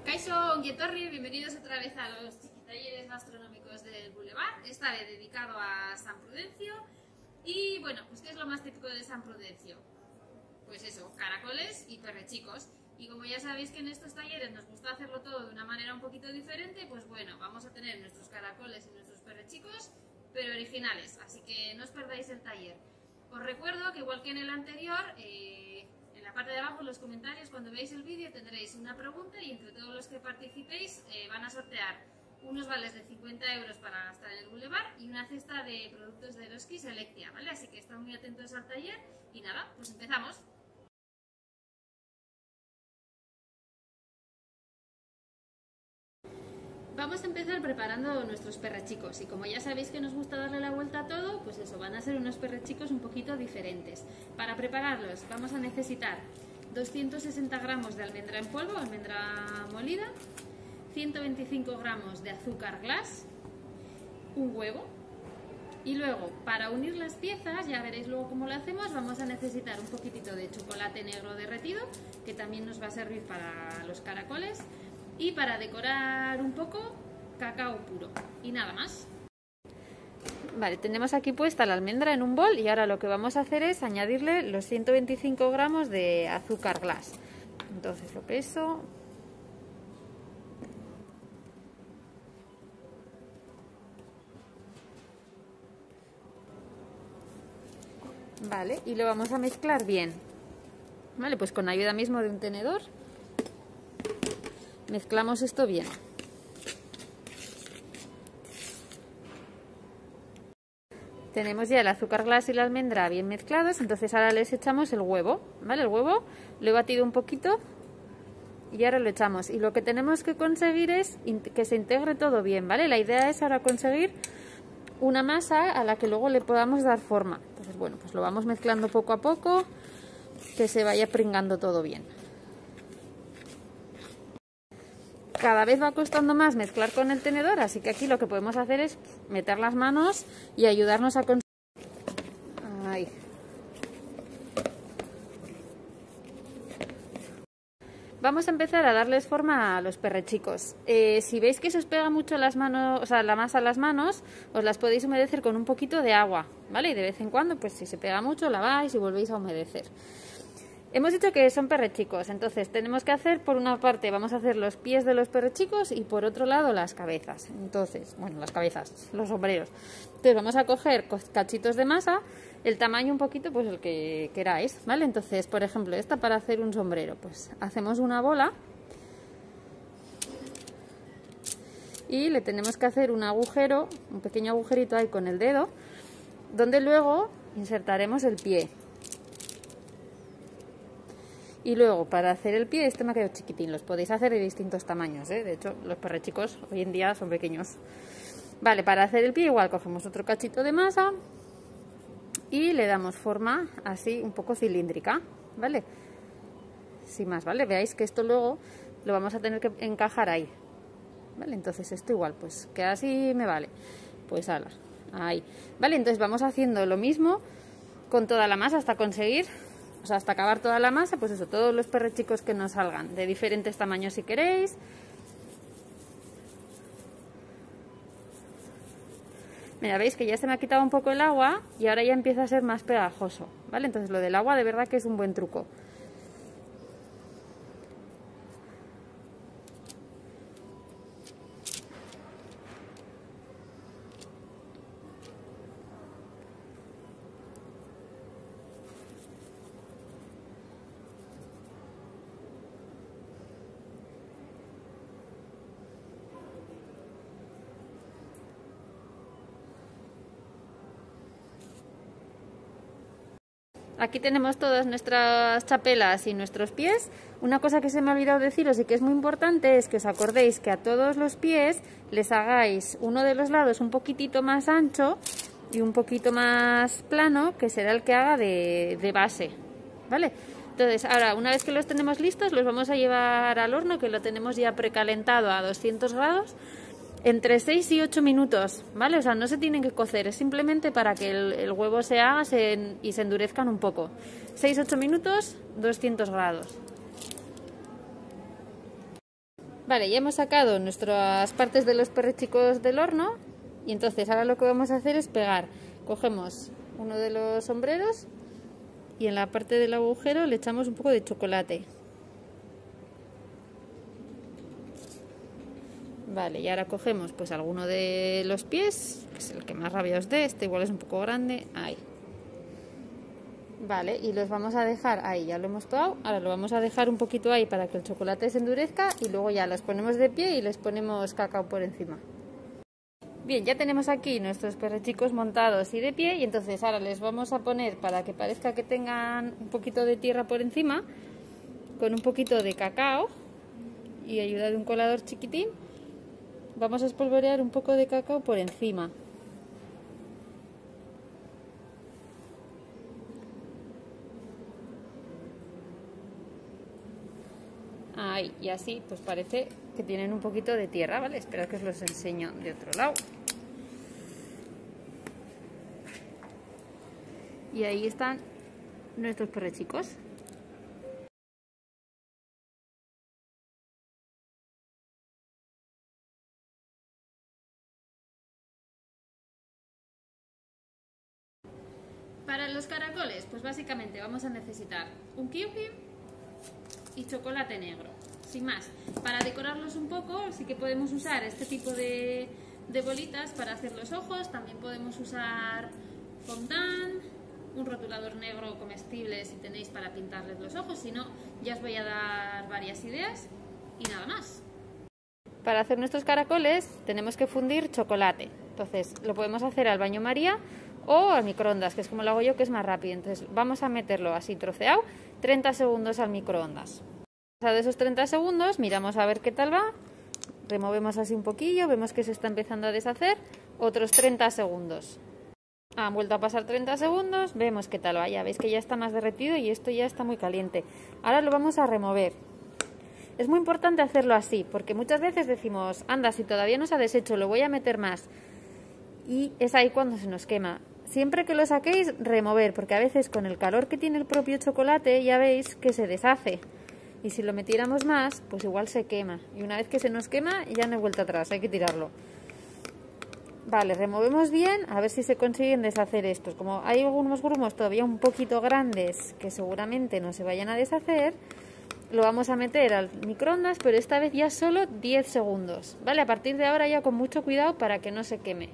Kaixo, ongi etorri, bienvenidos otra vez a los talleres gastronómicos del Boulevard, esta vez dedicado a San Prudencio. Y bueno, pues ¿qué es lo más típico de San Prudencio? Pues eso, caracoles y perrechicos. Y como ya sabéis que en estos talleres nos gusta hacerlo todo de una manera un poquito diferente, pues bueno, vamos a tener nuestros caracoles y nuestros perrechicos, pero originales, así que no os perdáis el taller. Os recuerdo que igual que en el anterior, en la parte de abajo, en los comentarios, cuando veáis el vídeo tendréis una pregunta y entre todos los que participéis van a sortear unos vales de 50 € para gastar en el Boulevard y una cesta de productos de Eroski Selectia, ¿vale? Así que estad muy atentos al taller y nada, pues empezamos. Vamos a empezar preparando nuestros perrechicos y como ya sabéis que nos gusta darle la vuelta a todo, pues eso, van a ser unos perrechicos un poquito diferentes. Para prepararlos vamos a necesitar 260 gramos de almendra en polvo, almendra molida, 125 gramos de azúcar glass, un huevo y luego para unir las piezas, ya veréis luego cómo lo hacemos, vamos a necesitar un poquitito de chocolate negro derretido, que también nos va a servir para los caracoles. Y para decorar un poco, cacao puro. Y nada más. Vale, tenemos aquí puesta la almendra en un bol y ahora lo que vamos a hacer es añadirle los 125 gramos de azúcar glass. Entonces lo peso. Vale, y lo vamos a mezclar bien. Vale, pues con ayuda mismo de un tenedor. Mezclamos esto bien. Tenemos ya el azúcar glass y la almendra bien mezclados, entonces ahora les echamos el huevo, ¿vale? El huevo lo he batido un poquito y ahora lo echamos. Y lo que tenemos que conseguir es que se integre todo bien, ¿vale? La idea es ahora conseguir una masa a la que luego le podamos dar forma. Entonces, bueno, pues lo vamos mezclando poco a poco, que se vaya pringando todo bien. Cada vez va costando más mezclar con el tenedor, así que aquí lo que podemos hacer es meter las manos y ayudarnos a conseguir. Ahí. Vamos a empezar a darles forma a los perrechicos. Si veis que se os pega mucho las manos, o sea, la masa a las manos, os las podéis humedecer con un poquito de agua, ¿vale? Y de vez en cuando, pues si se pega mucho, laváis y volvéis a humedecer. Hemos dicho que son perrechicos, entonces tenemos que hacer, por una parte vamos a hacer los pies de los perrechicos y por otro lado las cabezas. Entonces, bueno, las cabezas, los sombreros. Entonces vamos a coger cachitos de masa, el tamaño un poquito, pues el que queráis, ¿vale? Entonces, por ejemplo, esta para hacer un sombrero, pues hacemos una bola y le tenemos que hacer un agujero, un pequeño agujerito ahí con el dedo, donde luego insertaremos el pie. Y luego, para hacer el pie, este me ha quedado chiquitín. Los podéis hacer de distintos tamaños, ¿eh? De hecho, los perrechicos hoy en día son pequeños. Vale, para hacer el pie igual cogemos otro cachito de masa y le damos forma así un poco cilíndrica, ¿vale? Sin más, ¿vale? Veáis que esto luego lo vamos a tener que encajar ahí, ¿vale? Entonces esto igual, pues que así me vale. Pues ala, ahí. Vale, entonces vamos haciendo lo mismo con toda la masa hasta conseguir... O sea, hasta acabar toda la masa, pues eso, todos los perrechicos que nos salgan, de diferentes tamaños si queréis. Mira, veis que ya se me ha quitado un poco el agua y ahora ya empieza a ser más pegajoso, ¿vale? Entonces lo del agua de verdad que es un buen truco. Aquí tenemos todas nuestras chapelas y nuestros pies. Una cosa que se me ha olvidado deciros y que es muy importante es que os acordéis que a todos los pies les hagáis uno de los lados un poquitito más ancho y un poquito más plano, que será el que haga de base, ¿vale? Entonces, ahora, una vez que los tenemos listos, los vamos a llevar al horno, que lo tenemos ya precalentado a 200 grados. Entre 6 y 8 minutos, ¿vale? O sea, no se tienen que cocer, es simplemente para que el huevo se haga y se endurezcan un poco. 6-8 minutos, 200 grados. Vale, ya hemos sacado nuestras partes de los perrechicos del horno y entonces ahora lo que vamos a hacer es pegar. Cogemos uno de los sombreros y en la parte del agujero le echamos un poco de chocolate. Vale, y ahora cogemos pues alguno de los pies, que es el que más rabia os dé, este igual es un poco grande, ahí. Vale, y los vamos a dejar ahí, ya lo hemos pegado, ahora lo vamos a dejar un poquito ahí para que el chocolate se endurezca y luego ya los ponemos de pie y les ponemos cacao por encima. Bien, ya tenemos aquí nuestros perrechicos montados y de pie y entonces ahora les vamos a poner, para que parezca que tengan un poquito de tierra por encima, con un poquito de cacao y ayuda de un colador chiquitín, vamos a espolvorear un poco de cacao por encima. Ahí, y así pues parece que tienen un poquito de tierra, ¿vale? Espero que os los enseño de otro lado. Y ahí están nuestros perrechicos. Para los caracoles, pues básicamente vamos a necesitar un kiwi y chocolate negro, sin más. Para decorarlos un poco sí que podemos usar este tipo de bolitas para hacer los ojos, también podemos usar fondant, un rotulador negro comestible si tenéis para pintarles los ojos, si no ya os voy a dar varias ideas y nada más. Para hacer nuestros caracoles tenemos que fundir chocolate, entonces lo podemos hacer al baño María o al microondas, que es como lo hago yo, que es más rápido. Entonces vamos a meterlo así troceado 30 segundos al microondas. Pasado esos 30 segundos miramos a ver qué tal va, removemos así un poquillo, vemos que se está empezando a deshacer, otros 30 segundos. Han vuelto a pasar 30 segundos, vemos qué tal va, ya veis que ya está más derretido y esto ya está muy caliente. Ahora lo vamos a remover. Es muy importante hacerlo así, porque muchas veces decimos, anda, si todavía no se ha deshecho, lo voy a meter más. Y es ahí cuando se nos quema. Siempre que lo saquéis, remover, porque a veces con el calor que tiene el propio chocolate ya veis que se deshace. Y si lo metiéramos más, pues igual se quema. Y una vez que se nos quema, ya no hay vuelta atrás, hay que tirarlo. Vale, removemos bien, a ver si se consiguen deshacer estos. Como hay algunos grumos todavía un poquito grandes que seguramente no se vayan a deshacer, lo vamos a meter al microondas, pero esta vez ya solo 10 segundos. Vale, a partir de ahora ya con mucho cuidado para que no se queme.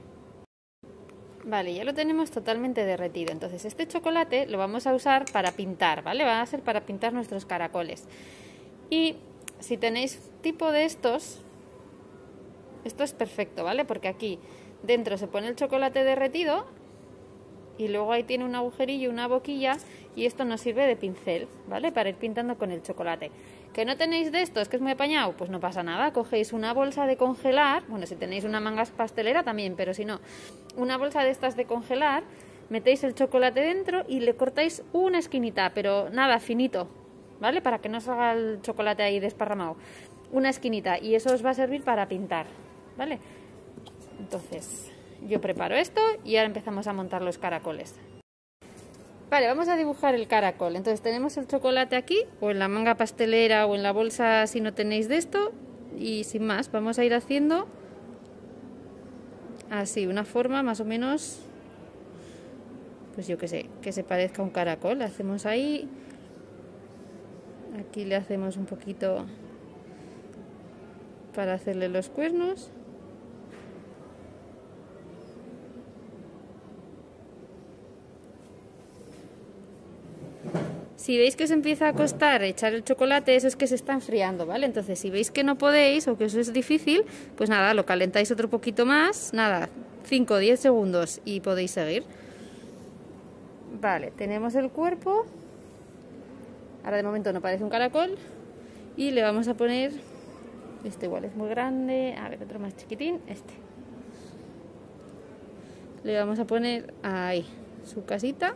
Vale, ya lo tenemos totalmente derretido. Entonces este chocolate lo vamos a usar para pintar, ¿vale? Va a ser para pintar nuestros caracoles. Y si tenéis tipo de estos, esto es perfecto, ¿vale? Porque aquí dentro se pone el chocolate derretido y luego ahí tiene un agujerillo, una boquilla, y esto nos sirve de pincel, ¿vale? Para ir pintando con el chocolate. ¿Que no tenéis de estos, que es muy apañado? Pues no pasa nada, cogéis una bolsa de congelar, bueno, si tenéis una manga pastelera también, pero si no, una bolsa de estas de congelar, metéis el chocolate dentro y le cortáis una esquinita, pero nada, finito, ¿vale? Para que no salga el chocolate ahí desparramado. Una esquinita, y eso os va a servir para pintar, ¿vale? Entonces, yo preparo esto y ahora empezamos a montar los caracoles. Vale, vamos a dibujar el caracol. Entonces tenemos el chocolate aquí, o en la manga pastelera, o en la bolsa si no tenéis de esto. Y sin más, vamos a ir haciendo así, una forma más o menos, pues yo qué sé, que se parezca a un caracol. Hacemos ahí, aquí le hacemos un poquito para hacerle los cuernos. Si veis que os empieza a costar echar el chocolate, eso es que se está enfriando, ¿vale? Entonces, si veis que no podéis o que eso es difícil, pues nada, lo calentáis otro poquito más, nada, 5 o 10 segundos y podéis seguir. Vale, tenemos el cuerpo. Ahora de momento no parece un caracol. Y le vamos a poner, este igual es muy grande, a ver, otro más chiquitín, este. Le vamos a poner ahí su casita.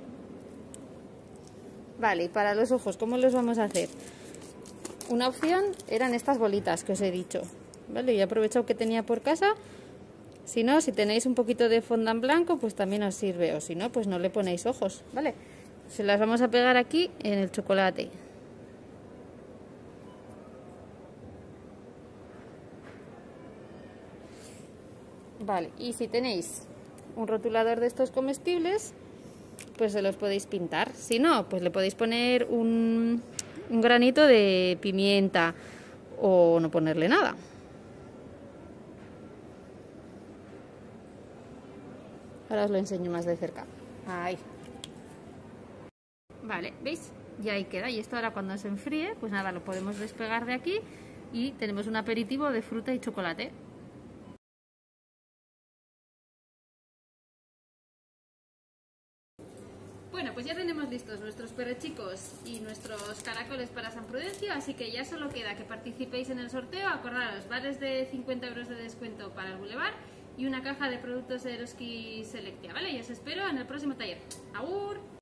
Vale, y para los ojos, ¿cómo los vamos a hacer? Una opción eran estas bolitas que os he dicho, ¿vale? Y he aprovechado que tenía por casa. Si no, si tenéis un poquito de fondant blanco, pues también os sirve. O si no, pues no le ponéis ojos, ¿vale? Se las vamos a pegar aquí en el chocolate. Vale, y si tenéis un rotulador de estos comestibles, pues se los podéis pintar. Si no, pues le podéis poner un granito de pimienta o no ponerle nada. Ahora os lo enseño más de cerca. Ahí. Vale, ¿veis? Ya ahí queda. Y esto ahora cuando se enfríe, pues nada, lo podemos despegar de aquí y tenemos un aperitivo de fruta y chocolate. Bueno, pues ya tenemos listos nuestros perrechicos y nuestros caracoles para San Prudencio, así que ya solo queda que participéis en el sorteo. Acordaros, vales de 50 euros de descuento para el Boulevard y una caja de productos de Eroski Selectia, ¿vale? Y os espero en el próximo taller. ¡Agur!